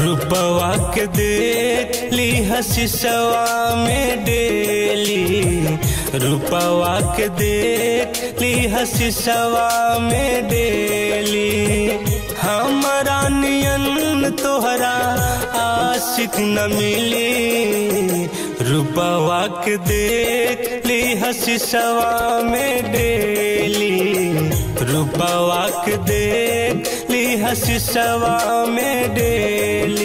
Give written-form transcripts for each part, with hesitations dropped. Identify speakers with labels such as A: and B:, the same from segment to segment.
A: रूपवा के देख ली हसीसवा में डेली, रूपवा के देख ली हसीसवा में डेली। हमारा नियन तोहरा आशिक न मिली, रूपवा के देख ली हसीसवा में डेली, रूपवा के देख ली हसीसवा में डेली।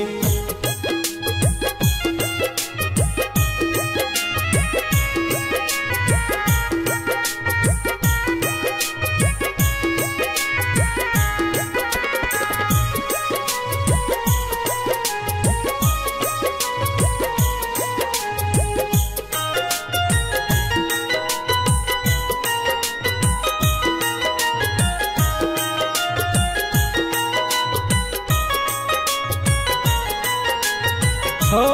A: हो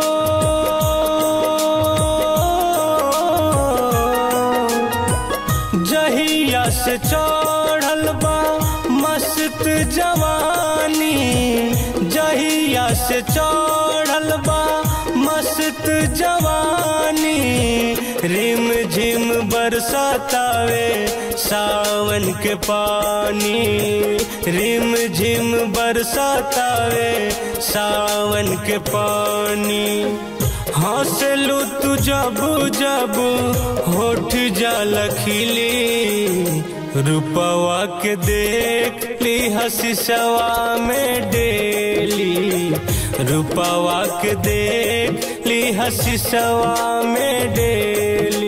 A: जहिया से चढ़ल बा मस्त जवानी, जहिया से चढ़ल बा मस्त जवानी। रिम झिम बरसातावे सावन के पानी, रिम झिम बरसातावे सावन के पानी। हंसलू तू जब जब होठ जाला खिली, रूपवा के देख ली हसीसवा में डेली, रूपवा के देख ली हसीसवा में डेली।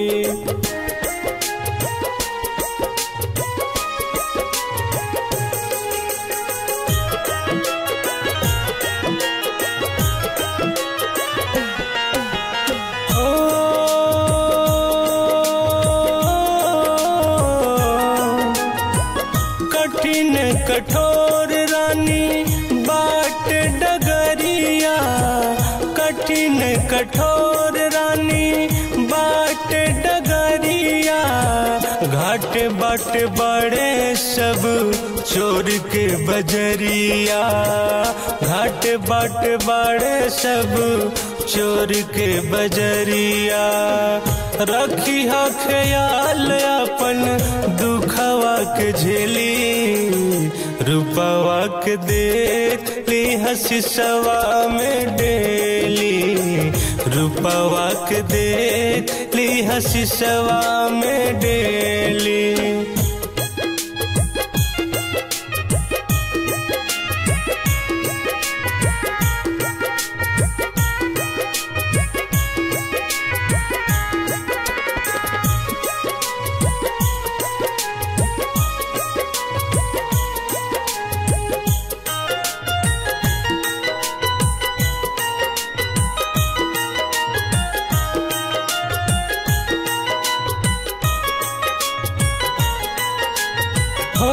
A: कठिन कठोर रानी बाट डगरिया, कठिन कठोर रानी बाट डगरिया। घाट बाट बड़े सब चोर के बजरिया, घाट बाट बड़े सब चोर के बजरिया। रखी हा ख्याल अपन दुखवा के झेली, रूपवा के देख ली हसीसवा में डेली, रूपवा के देख ली हसीसवा में डेली। हो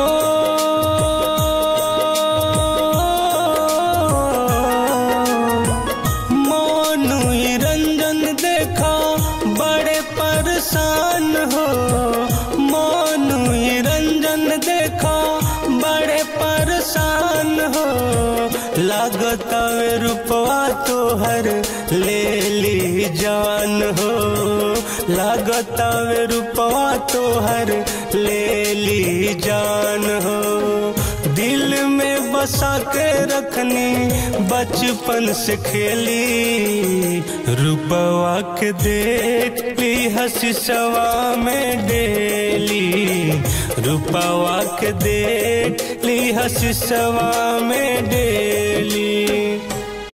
A: मोनू रंजन देखा बड़े परेशान हो, मोनू रंजन देखा बड़े परेशान हो। लागत रूपवा तोहर ले ली जान हो, लागत रूपवा तोहर ले ली जान हो। दिल में बसा के रखनी बचपन से खेली, रूपवा के देख ली हसीसवा में डेली, रूपवा के देख ली हसीसवा में डेली।